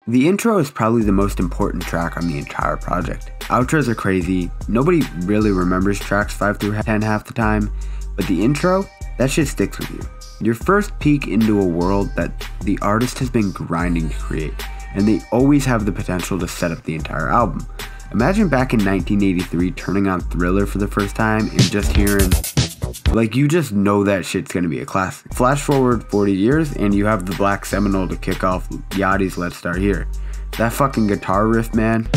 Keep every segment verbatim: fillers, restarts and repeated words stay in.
The intro is probably the most important track on the entire project. Outros are crazy, nobody really remembers tracks five through ten half the time, but the intro, that shit sticks with you. Your first peek into a world that the artist has been grinding to create, and they always have the potential to set up the entire album. Imagine back in nineteen eighty-three turning on Thriller for the first time and just hearing, like, you just know that shit's gonna be a classic. Flash forward forty years and you have the Black Seminole to kick off Yachty's Let's Start Here. That fucking guitar riff, man.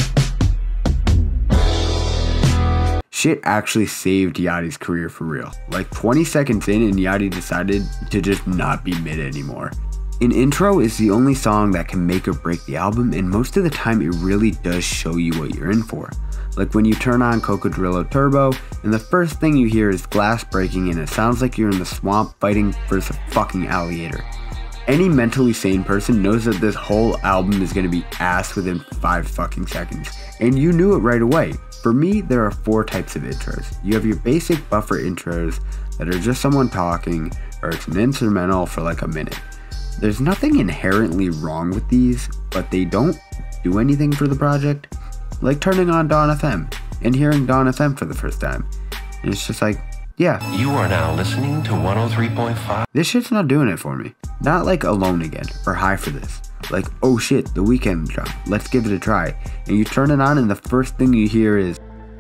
Shit actually saved Yachty's career for real. Like twenty seconds in and Yachty decided to just not be mid anymore. An intro is the only song that can make or break the album, and most of the time it really does show you what you're in for. Like when you turn on Cocodrilo Turbo and the first thing you hear is glass breaking and it sounds like you're in the swamp fighting versus a fucking alligator. Any mentally sane person knows that this whole album is going to be ass within five fucking seconds, and you knew it right away. For me, there are four types of intros. You have your basic buffer intros that are just someone talking, or it's an instrumental for like a minute. There's nothing inherently wrong with these, but they don't do anything for the project. Like turning on Dawn F M and hearing Dawn F M for the first time. And it's just like, yeah. You are now listening to one oh three point five. This shit's not doing it for me. Not like Alone Again or High for This. Like, oh shit, The Weeknd drop, let's give it a try. And you turn it on and the first thing you hear is,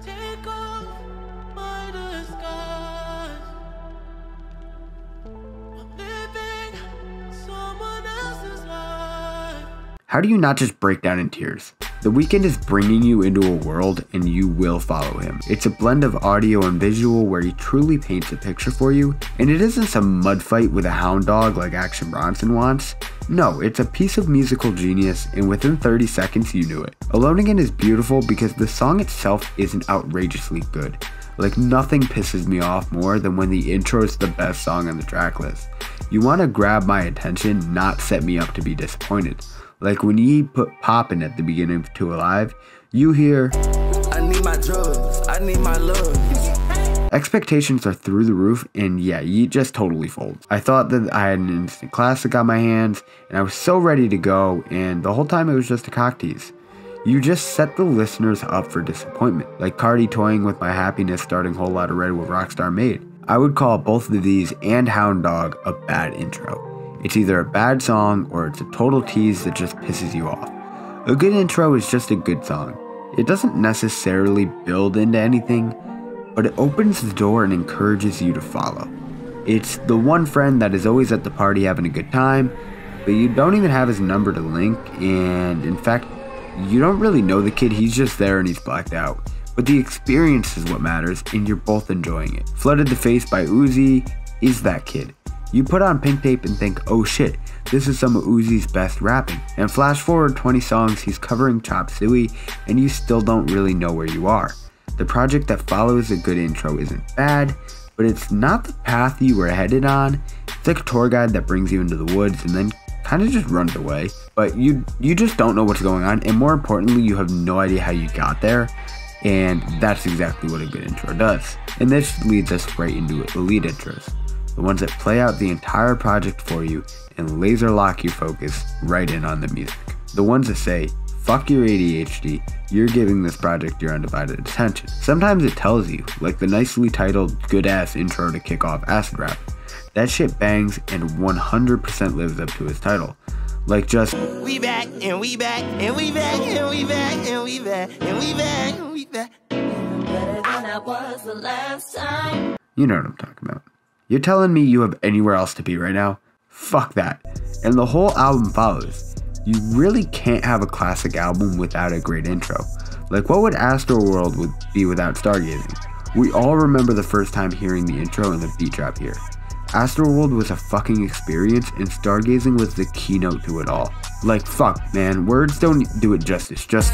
how do you not just break down in tears? The Weeknd is bringing you into a world and you will follow him. It's a blend of audio and visual where he truly paints a picture for you, and it isn't some mud fight with a hound dog like Action Bronson wants. No, it's a piece of musical genius, and within thirty seconds you knew it. Alone Again is beautiful because the song itself isn't outrageously good. Like, nothing pisses me off more than when the intro is the best song on the track list. You want to grab my attention, not set me up to be disappointed. Like when you put Poppin' at the beginning of Two Alive, you hear, I need my drugs, I need my love. Expectations are through the roof, and yeah, you just totally fold. I thought that I had an instant classic on my hands, and I was so ready to go, and the whole time it was just a cock tease. You just set the listeners up for disappointment, like Cardi toying with My Happiness starting Whole Lotta Red with Rockstar Made. I would call both of these and Hound Dog a bad intro. It's either a bad song or it's a total tease that just pisses you off. A good intro is just a good song. It doesn't necessarily build into anything, but it opens the door and encourages you to follow. It's the one friend that is always at the party having a good time, but you don't even have his number to link, and in fact, you don't really know the kid, he's just there and he's blacked out. But the experience is what matters, and you're both enjoying it. Flooded the Face by Uzi is that kid. You put on Pink Tape and think, oh shit, this is some of Uzi's best rapping. And flash forward twenty songs, he's covering Chop Suey, and you still don't really know where you are. The project that follows a good intro isn't bad, but it's not the path you were headed on. It's like a tour guide that brings you into the woods and then kind of just runs away. But you, you just don't know what's going on, and more importantly, you have no idea how you got there. And that's exactly what a good intro does. And this leads us right into it, the lead intros. The ones that play out the entire project for you and laser lock your focus right in on the music. The ones that say, fuck your A D H D, you're giving this project your undivided attention. Sometimes it tells you, like the nicely titled good ass intro to kick off Acid Rap. That shit bangs and one hundred percent lives up to its title. Like just, we back and we back and we back and we back and we back and we back and we back. Better than I was the last time. You know what I'm talking about. You're telling me you have anywhere else to be right now? Fuck that. And the whole album follows. You really can't have a classic album without a great intro. Like, what would Astroworld would be without Stargazing? We all remember the first time hearing the intro and the beat drop here. Astroworld was a fucking experience, and Stargazing was the keynote to it all. Like, fuck, man, words don't do it justice. Just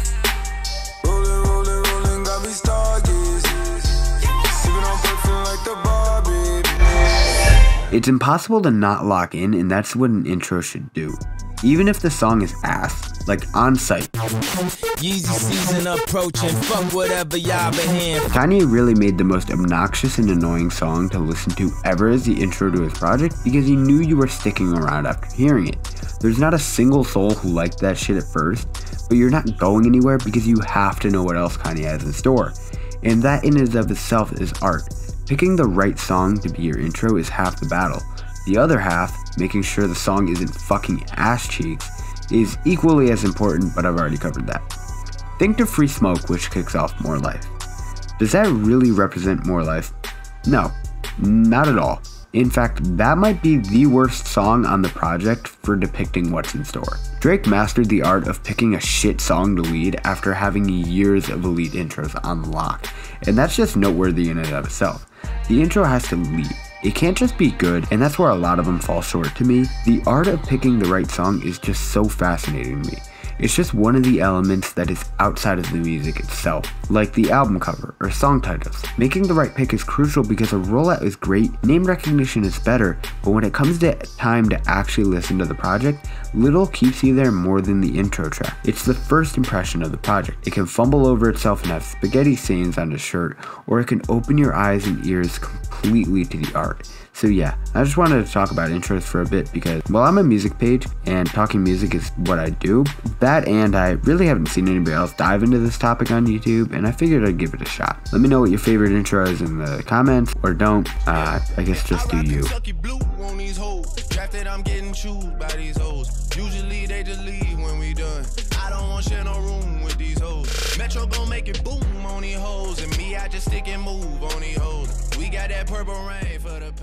it's impossible to not lock in, and that's what an intro should do. Even if the song is ass, like On Sight. Yeezy season approaching, fuck whatever y'all been hearing. Kanye really made the most obnoxious and annoying song to listen to ever as the intro to his project because he knew you were sticking around after hearing it. There's not a single soul who liked that shit at first, but you're not going anywhere because you have to know what else Kanye has in store. And that in and of itself is art. Picking the right song to be your intro is half the battle. The other half, making sure the song isn't fucking ass cheeks, is equally as important, but I've already covered that. Think to Free Smoke, which kicks off More Life. Does that really represent More Life? No, not at all. In fact, that might be the worst song on the project for depicting what's in store. Drake mastered the art of picking a shit song to lead after having years of elite intros on lock, and that's just noteworthy in and of itself. The intro has to lead. It can't just be good, and that's where a lot of them fall short to me. The art of picking the right song is just so fascinating to me. It's just one of the elements that is outside of the music itself, like the album cover or song titles. Making the right pick is crucial because a rollout is great, name recognition is better, but when it comes to time to actually listen to the project, little keeps you there more than the intro track. It's the first impression of the project. It can fumble over itself and have spaghetti stains on the shirt, or it can open your eyes and ears completely to the art. So yeah, I just wanted to talk about intros for a bit because, well, I'm a music page and talking music is what I do. That and I really haven't seen anybody else dive into this topic on YouTube, and I figured I'd give it a shot. Let me know what your favorite intro is in the comments, or don't. Uh, I guess just do you. I'm getting chewed by these hoes. Usually they just leave when we done. I don't want share no room with these hoes. Metro gon' make it boom on these hoes, and me I just stick and move on these hoes. We got that purple rain for the